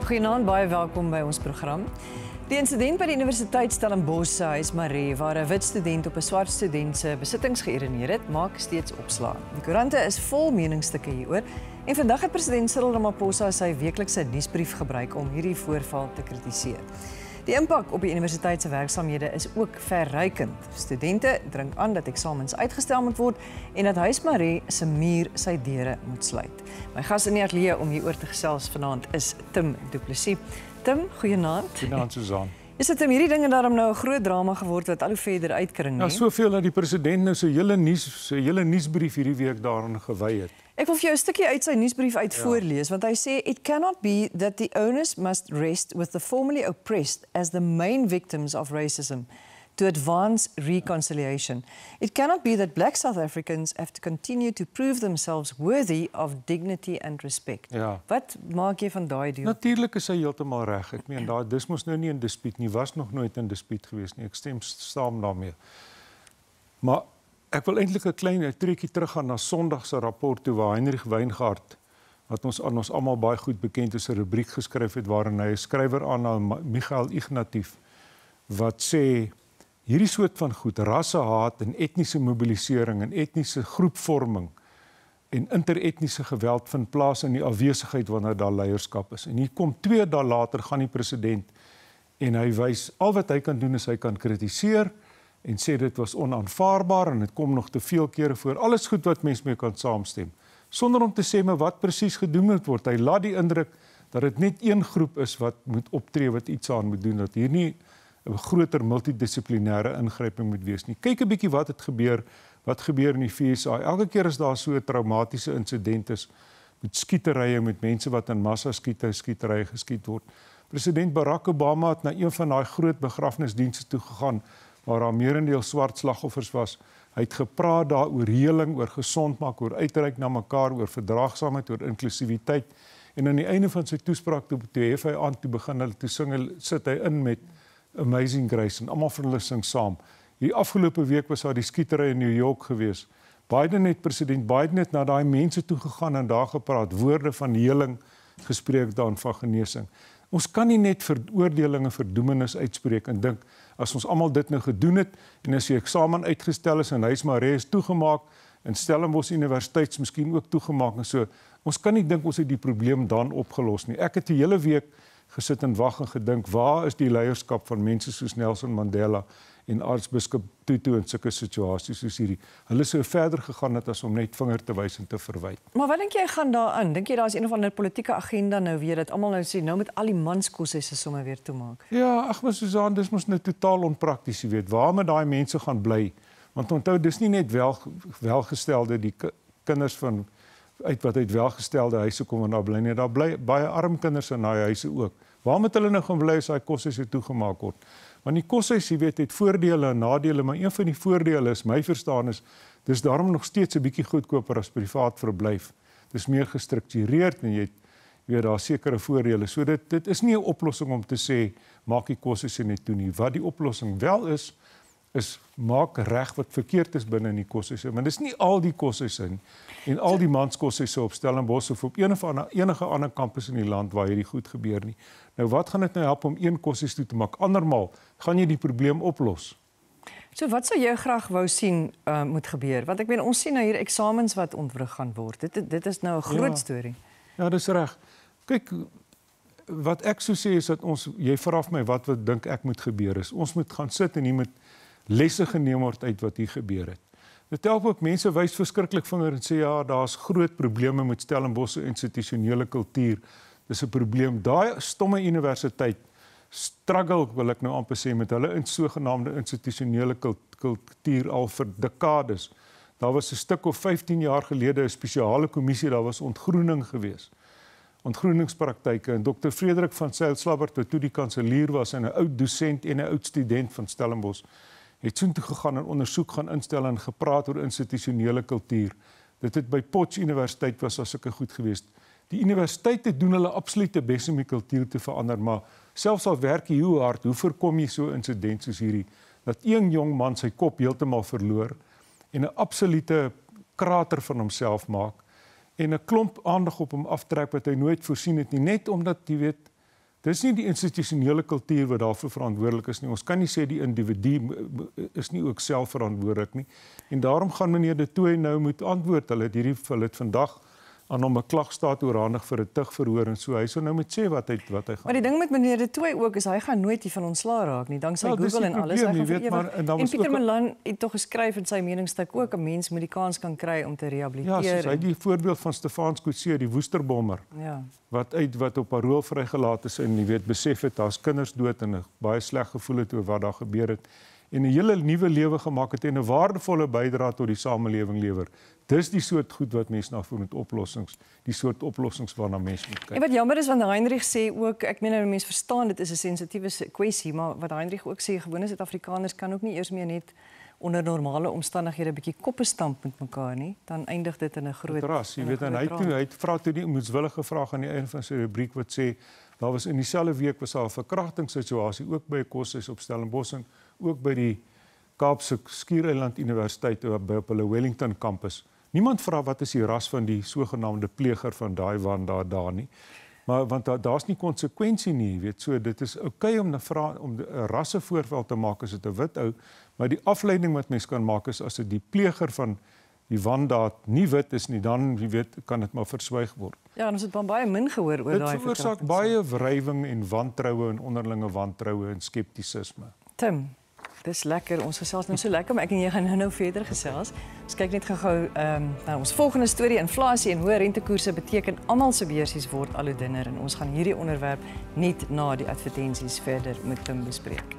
Goeienaand, baie welkom by ons program. Die insident by die Universiteit Stellenbosch se huis Marie, waar 'n wit student op 'n swart student se besittings geürineer het, maak steeds opslae. Die koerante is vol meningsstukke hieroor en vandag het president Cyril Ramaphosa sy weeklikse nuusbrief gebruik om hierdie voorval te kritiseer. Die impak op die universiteit se werksaamhede is ook verrykend. Studente dring aan dat eksamens uitgestel moet word en dat huis Marie se muur sy deure moet sluit. My gas in die ateljee om hieroor te gesels vanaand is Tim du Plessis. Tim, goeienaand. Goeienaand, Suzaan. Is dit hierdie dinge daarom nou 'n groot drama geword wat al hoe verder uitkring nie? Ja, soveel dat die president nou sy hele nuusbrief hierdie week daaraan gewy het. Ek wil vir jou 'n stukkie uit sy nuusbrief uit voorlees, want hy sê, "It cannot be that the onus must rest with the formerly oppressed as the main victims of racism to advance reconciliation. It cannot be that black South Africans have to continue to prove themselves worthy of dignity and respect." Ja. Wat maak jy van daai deel? Natuurlik is hy heeltemal reg. Ek meen, dis mos nou nie in dispuut nie, was nog nooit in dispuut gewees nie. Ek stem saam daarmee. Maar ek wil eintlik 'n klein treetjie teruggaan na Sondag se rapport toe waar Heinrich Weingart, wat ons aan ons almal baie goed bekend is, 'n rubriek geskryf het waarin hy 'n skrywer aanhaal, Michael Ignatief, wat sê hierdie soort van goed, rassehaat en etniese mobilisering en etniese groepvorming en interetniese geweld vind plaas in die afwesigheid wanneer daar leierskap is. En hier kom 2 dae later gaan die president en hy wys al wat hy kan doen is hy kan kritiseer en sê dit was onaanvaarbaar en dit kom nog te veel kere voor. Alles goed wat mense mee kan saamstem. Sonder om te sê maar wat presies gedoen moet word. Hy laat die indruk dat dit net een groep is wat moet optree, wat iets aan moet doen, dat hier nie 'n groter multidissiplinêre ingryping moet wees nie. Kyk 'n bietjie wat gebeur in die VSA. Elke keer as daar so 'n traumatiese insident is met skieterye met mense wat in massa skieterye geskiet word. President Barack Obama het na een van daai groot begrafnisdienste toe gegaan waar daar meerendeel swart slagoffers was. Hy het gepraat daar oor heling, oor gesond maak, oor uitreik na mekaar, oor verdraagsaamheid, oor inklusiwiteit. En aan die einde van sy toespraak toe hef hy aan toe begin hulle toe sing, sit hy in met Amazing Grace en almal van hulle sing saam. Die afgelope week was daar die skietery in New York gewees. President Biden het na daai mense toe gegaan en daar gepraat, woorde van heling gespreek dan van genesing. Ons kan nie net veroordelinge verdoemenis uitspreek en dink as ons almal dit nou gedoen het en as die eksamen uitgestel is en huis Marie is toegemaak en Stellenbosch Universiteit miskien ook toegemaak en so. Ons kan nie dink ons het die probleem dan opgelos nie. Ek het die hele week gesit en wag en gedink, waar is die leierskap van mense soos Nelson Mandela en aartsbiskop Tutu in sulke situasies soos hierdie? Hulle sou verder gegaan het as om net vinger te wys en te verwyd. Maar wat dink jy gaan daarin? Dink jy daar is een of ander politieke agenda nou weer dat almal nou sê nou moet al die manskosse se sommer weer toemaak? Ja, ag maar Suzaan, dis mos nou totaal onprakties, jy weet. Waar moet daai mense gaan bly? Want onthou, dis nie net welgestelde die kinders van wat uit welgestelde huise kom en daar bly nie. Daar bly baie arm kinders in daai huise ook. Waar moet hulle nou gaan bly as daai koshuise toegemaak word? Want die koshuis, jy weet, het voordele en nadele, maar een van die voordele is, my verstaan is, dis daarom nog steeds 'n bietjie goedkoper as privaat verblyf. Dis meer gestruktureerd en jy weet daar sekere voordele. So dit is nie 'n oplossing om te sê maak die koshuise net toe nie. Wat die oplossing wel is maak reg wat verkeerd is binne in die koshuise. Maar dis nie al die koshuise nie. En al die manskoshuise op Stellenbosch of op enige ander kampus in die land waar hierdie goed gebeur nie. Nou wat gaan dit nou help om een koshuis toe te maak? Andermaal gaan jy die probleem oplos. So wat sou jy graag wou sien moet gebeur? Want ek meen ons sien nou hier eksamens wat ontwrig gaan word. Dit is nou 'n groot storie. Ja, dis reg. Kyk, wat ek sou sê is dat jy vra vir my wat dink ek moet gebeur is. Ons moet gaan sit en hier moet lesse geneem word uit wat hier gebeur het. Dit help ook mense wys verskriklik vinger en sê ja, daar's groot probleme met Stellenbosch se institusionele kultuur. Dis 'n probleem. Daai stomme universiteit struggle, wil ek nou amper sê, met hulle sogenaamde institusionele kultuur al vir dekades. Daar was 'n stuk of 15 jaar gelede 'n spesiale kommissie, daar was ontgroening geweest. Ontgroeningspraktyke en Dr. Frederik van Sail-Slabbert, wat toe die kanselier was en 'n oud dosent en 'n oud student van Stellenbosch, het soontoe gegaan en ondersoek gaan instel en gepraat oor institusionele kultuur. Dit het by Potch Universiteit was as sulke goed geweest. Die universiteite doen hulle absolute bes om die kultuur te verander, maar selfs al werk jy hoe hard, hoe voorkom jy so insident soos hierdie, dat een jong man sy kop heeltemal verloor en 'n absolute krater van homself maak en 'n klomp aandag op hom aftrek wat hy nooit voorsien het nie, net omdat jy weet Dis nie die institusionele kultuur wat daarvoor verantwoordelik is nie. Ons kan nie sê die individu is nie ook self verantwoordelik nie. En daarom gaan meneer De Tooy nou moet antwoord. Hulle het vandag aan hom 'n klagstaat oorhandig vir 'n tugverhoor en so. Hy sou nou moet sê wat hy gaan. Maar die ding met meneer De Tooy ook is hy gaan nooit hiervan ontslaa raak nie. Danksy Google en alles. Hy gaan vir ewig. En Pieter Malan het tog geskryf in sy meningsstuk ook 'n mens moet die kans kan kry om te rehabiliteer. Ja, soos hy die voorbeeld van Stefans Coetzee, die woesterbommer. Ja. Wat op parol vrygelaat is en jy weet besef het daar's kinders dood en baie sleg gevoel het oor wat daar gebeur het. En 'n hele nuwe lewe gemaak het en 'n waardevolle bydrae tot die samelewing lewer. Dis die soort goed wat mense na voel met oplossings, die soort oplossings waarna mense moet kyk. En wat jammer is want Heinrich sê ook, ek meen nou mense verstaan dit is 'n sensitiewe kwessie, maar wat Heinrich ook sê, gewone Suid-Afrikaners kan ook nie eers meer net onder normale omstandighede 'n bietjie koppe stamp met mekaar nie, dan eindig dit in 'n groot ras. Jy weet en hy vra toe die moetswillige vraag aan die einde van sy rubriek wat sê daar was in dieselfde week was daar 'n verkrachtingssituasie ook by 'n koshuis op Stellenbosch en ook by die Kaapse Skiereiland Universiteit op hulle Wellington kampus. Niemand vra wat is die ras van die sogenaamde pleger van daai daar nie. Maar want daar's nie konsekwensie nie, jy weet. So dit is oukei om 'n rassevoorval te maak as dit 'n wit ou, maar die afleiding wat mens kan maak is as dit die pleger van die wandaad nie wit is nie, dan jy weet kan dit maar verswyg word. Ja, en ons het baie min gehoor oor daai verkrachting. Dit veroorsaak baie wrywing en wantroue en onderlinge wantroue en skeptisisme. Tim, dis lekker. Ons gesels nou so lekker, maar ek en jy gaan nou verder gesels. Ons kyk net gou-gou na ons volgende storie. Inflasie en hoë rentekoerse beteken almal se beursies word al hoe dunner en ons gaan hierdie onderwerp net na die advertensies verder met Tim bespreek.